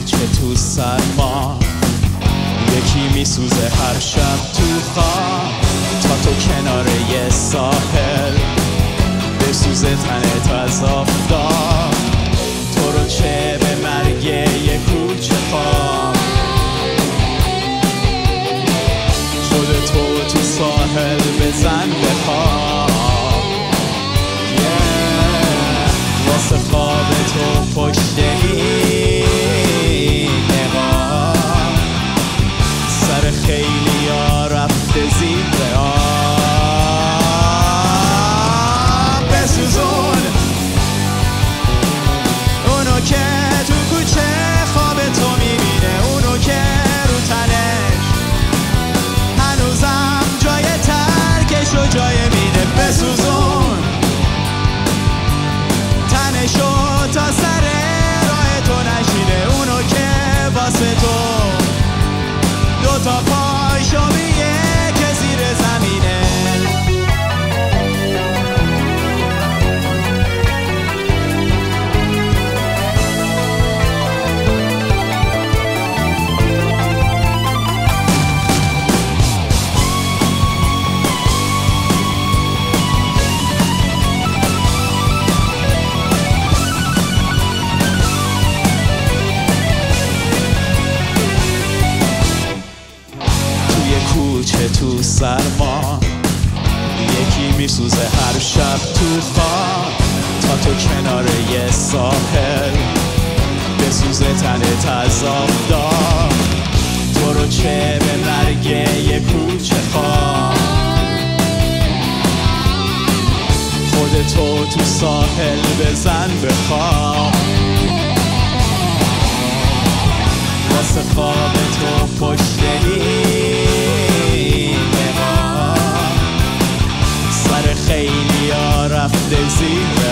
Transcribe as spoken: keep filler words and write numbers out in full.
کوچه تو سرما، یکی میسوزه هر شب تو خواب، تا تو کنار یه ساحل بسوزه تنت از آفتاب. تو رو چه به مرگ یه کوچه خواب، خودتو تو ساحل بزن به خواب. yeah. واسه خواب تو پشت این نقاب، سر خیلی ها رفته زیر آب. بسوزون اونو که تو کوچه خواب تو میبینه، اونو که رو تنش هنوزم جای ترکش و جای مینه. بسوزون تنشو تا سر راه تو نشینه، اونو که واسه تو دوتا پاشو میگه که زیر زمینه. کوچه تو سرما، یکی میسوزه هر شب تو خواب، تا تو کنار یه ساحل بسوزه تنت از آفتاب. تو رو چه به مرگ یه کوچه خواب، خودتو تو ساحل بزن به خواب. واسه خواب تو پشت این نقاب، سر خیلی ها رفته زیر